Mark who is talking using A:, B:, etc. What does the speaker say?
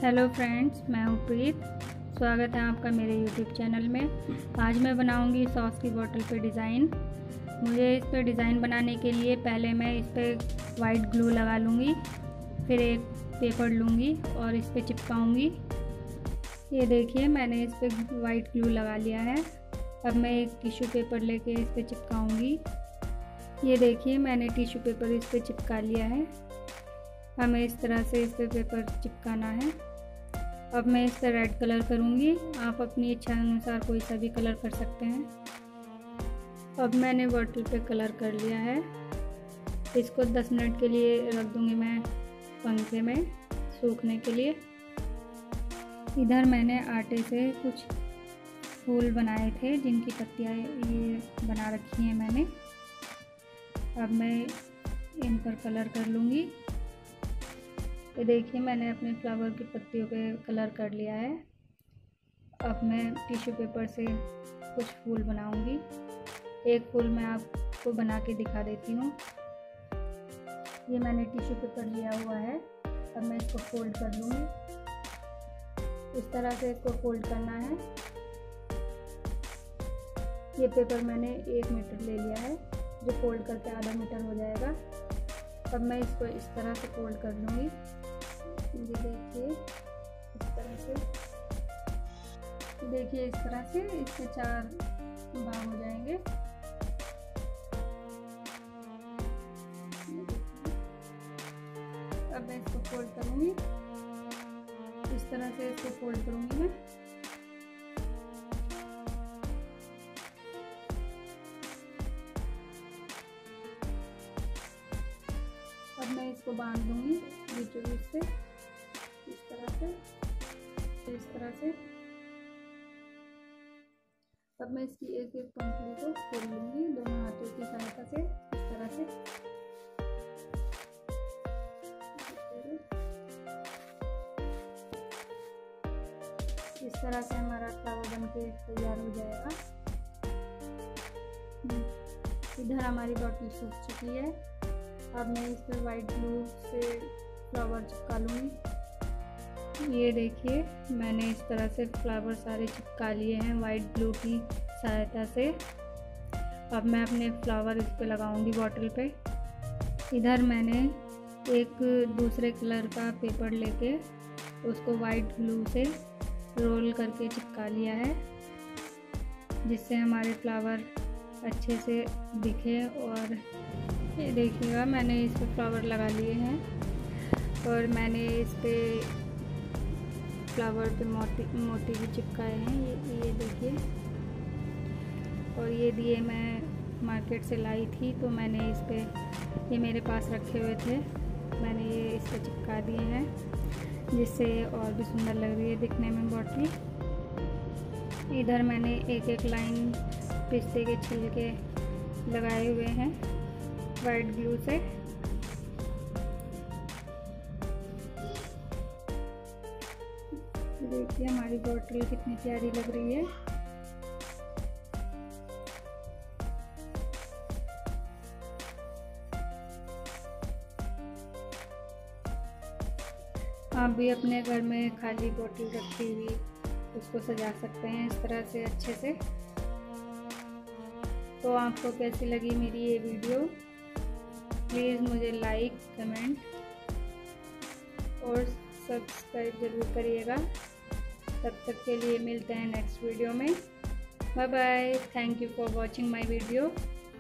A: Hello friends, मैं हूँ प्रीत। स्वागत है आपका मेरे यूट्यूब चैनल में। आज मैं बनाऊँगी सॉस की बोतल पे डिज़ाइन। मुझे इस पे डिज़ाइन बनाने के लिए पहले मैं इस पे वाइट ग्लू लगा लूँगी, फिर एक पेपर लूँगी और इस पे चिपकाऊँगी। ये देखिए, मैंने इस पे वाइट ग्लू लगा लिया है। अब मैं एक टिश्यू पेपर लेके इस पे चिपकाऊँगी। ये देखिए, मैंने टिश्यू पेपर इस पे चिपका लिया है। हमें इस तरह से इस पे पेपर चिपकाना है। अब मैं इस पर रेड कलर करूँगी। आप अपनी इच्छा अनुसार कोई सा भी कलर कर सकते हैं। अब मैंने बॉटल पे कलर कर लिया है। इसको 10 मिनट के लिए रख दूँगी मैं पंखे में सूखने के लिए। इधर मैंने आटे से कुछ फूल बनाए थे जिनकी पत्तियाँ ये बना रखी हैं मैंने। अब मैं इन पर कलर कर लूँगी। ये देखिए, मैंने अपने फ्लावर की पत्तियों पे कलर कर लिया है। अब मैं टिश्यू पेपर से कुछ फूल बनाऊंगी। एक फूल मैं आपको बना के दिखा देती हूँ। ये मैंने टिश्यू पेपर लिया हुआ है। अब मैं इसको फोल्ड कर लूँगी। इस तरह से इसको फोल्ड करना है। ये पेपर मैंने 1 मीटर ले लिया है, जो फोल्ड करके आधा मीटर हो जाएगा। अब मैं इसको इस तरह से फोल्ड कर लूँगी। ये देखिए, इस तरह से इस तरह से इसके 4 भाग हो जाएंगे। अब मैं इसको फोल्ड करूँगी। इस तरह से इसको फोल्ड करूँगी मैं। अब मैं इसको बांध दूँगी बीचों बीच से, इस तरह से। अब मैं इसकी एक एक पंखुड़ी को खोल लूँगी दोनों हाथों की सहायता से, इस तरह से। इस तरह से हमारा फ्लावर बनके तैयार हो जाएगा। इधर हमारी बॉटल सूख चुकी है। अब मैं इस पर वाइट ग्लू से फ्लावर चिपका लूँगी। ये देखिए, मैंने इस तरह से फ्लावर सारे चिपका लिए हैं वाइट ग्लू की सहायता से। अब मैं अपने फ्लावर इस पे लगाऊंगी बॉटल पे। इधर मैंने एक दूसरे कलर का पेपर लेके उसको वाइट ग्लू से रोल करके चिपका लिया है, जिससे हमारे फ्लावर अच्छे से दिखे। और ये देखिएगा, मैंने इस पे फ्लावर लगा लिए हैं और मैंने इस पे फ्लावर पे मोती भी चिपकाए हैं। ये देखिए, और ये दिए मैं मार्केट से लाई थी, तो मैंने इस पे ये मेरे पास रखे हुए थे, मैंने ये इस पे चिपका दिए हैं, जिससे और भी सुंदर लग रही है दिखने में बॉटल। इधर मैंने एक एक लाइन पिस्ते के छिलके लगाए हुए हैं वाइट ग्लू से। देखिए, हमारी बॉटल कितनी प्यारी लग रही है। आप भी अपने घर में खाली बॉटल रखी हुई उसको सजा सकते हैं इस तरह से अच्छे से। तो आपको कैसी लगी मेरी ये वीडियो? प्लीज़ मुझे लाइक, कमेंट और सब्सक्राइब ज़रूर करिएगा। तब तक के लिए मिलते हैं नेक्स्ट वीडियो में। Bye bye. Thank you for watching my video.